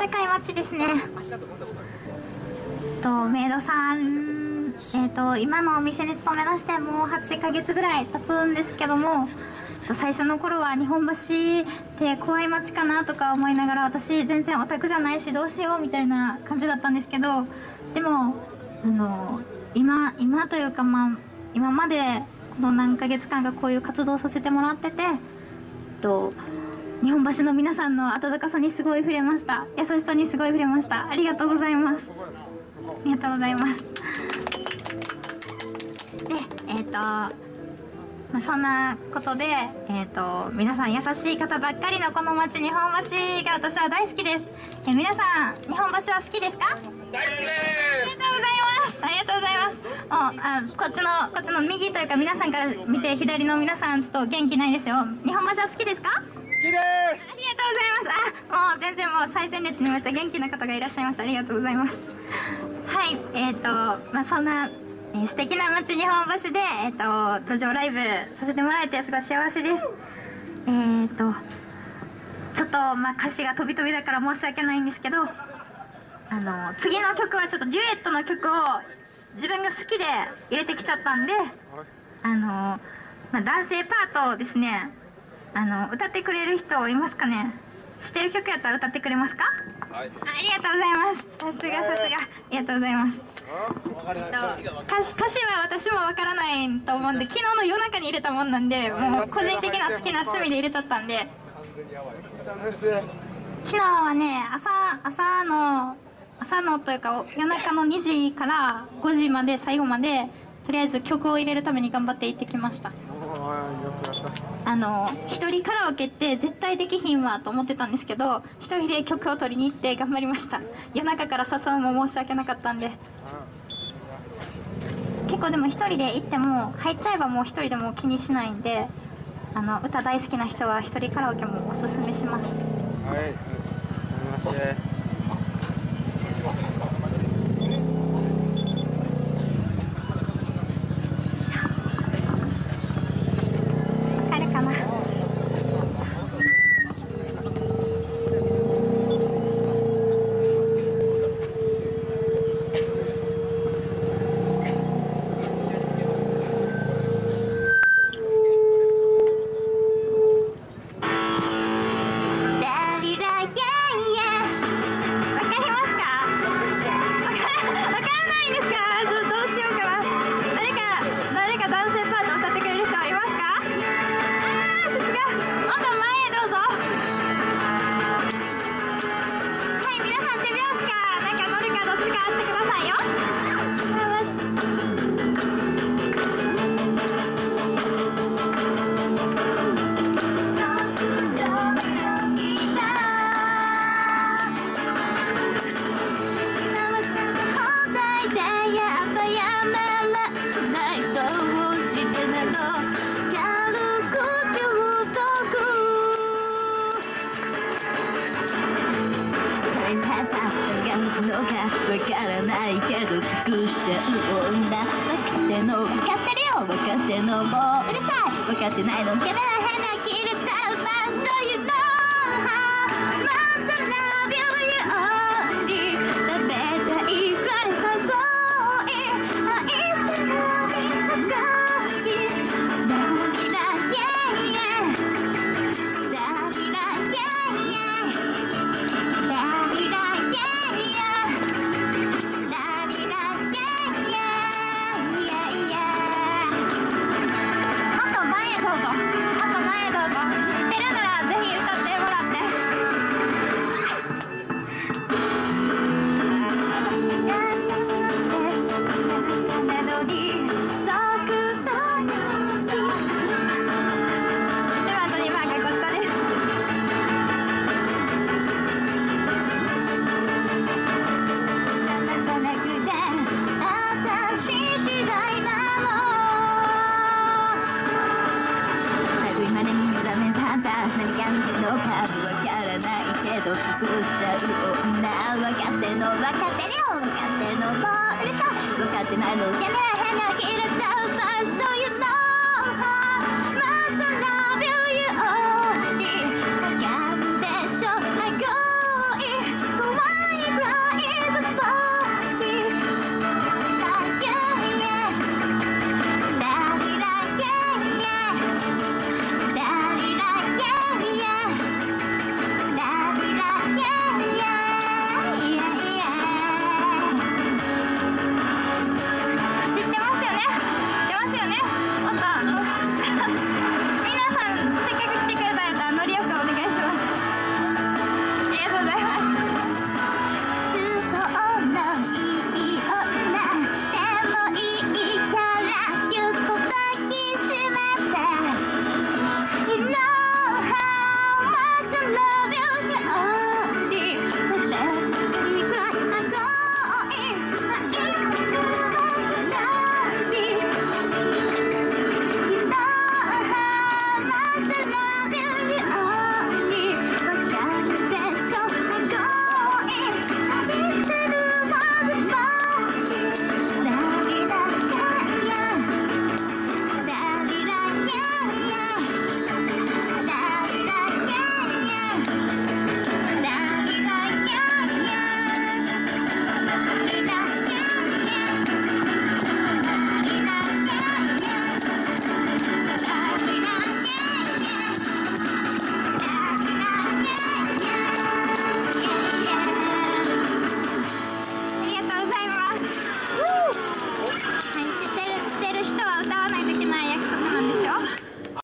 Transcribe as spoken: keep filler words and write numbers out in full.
でかい街ですね。とメイドさん、えー、と今のお店に勤め出してもうはちかげつぐらい経つんですけども、最初の頃は日本橋って怖い街かなとか思いながら、私全然オタクじゃないしどうしようみたいな感じだったんですけど、でもあの今今というか、まあ、今までこの何ヶ月間かこういう活動させてもらってて、と日本橋の皆さんの温かさにすごい触れました。優しさにすごい触れました。ありがとうございます。ありがとうございます。で、えっ、ー、と、まあ、そんなことで、えっ、ー、と、皆さん優しい方ばっかりのこの街、日本橋が私は大好きです。えー、皆さん、日本橋は好きですか？大好きです。ありがとうございます。ありがとうございます。もう、あ、こっちの、こっちの右というか皆さんから見て左の皆さん、ちょっと元気ないですよ。日本橋は好きですか？好きです。ありがとうございます。あ、もう全然もう最前列にめっちゃ元気な方がいらっしゃいます。ありがとうございます。はい、えっ、ー、と、まあ、そんな、えー、素敵な街日本橋で、えっ、ー、と、路上ライブさせてもらえてすごい幸せです。えっ、ー、と、ちょっと、まあ、歌詞が飛び飛びだから申し訳ないんですけど、あの、次の曲はちょっとデュエットの曲を自分が好きで入れてきちゃったんで、あの、まあ、男性パートをですね、あの、歌ってくれる人いますかね？知ってる曲やったら歌ってくれますか？はい、ありがとうございます。さすがさすが、ありがとうございます。歌詞は私もわからないと思うんで、昨日の夜中に入れたもんなんで、もう個人的な好きな趣味で入れちゃったんで。昨日はね、朝朝の朝のというか夜中のにじからごじまで、最後までとりあえず曲を入れるために頑張って行ってきました。あの一人カラオケって絶対できひんわと思ってたんですけど、一人で曲を取りに行って頑張りました。夜中から誘うも申し訳なかったんで。結構でも一人で行っても入っちゃえばもう一人でも気にしないんで、あの歌大好きな人は一人カラオケもおすすめします。はい、すみません。わからないけど尽くしちゃう女、分かってんの分かってるよ、分かってんのもううるさい、分かってないのけな変な切れちゃう場所 You know how much I love you only 食べたいくらいかっこいい愛してる恥ずかしいダビラ yeah yeah ダビラ yeah yeah ダビラ yeah yeah尽くしちゃう女、分かってんの分かってるよ、分かってんのもううるさい、分かってないのけね変な切れちゃう場所 You know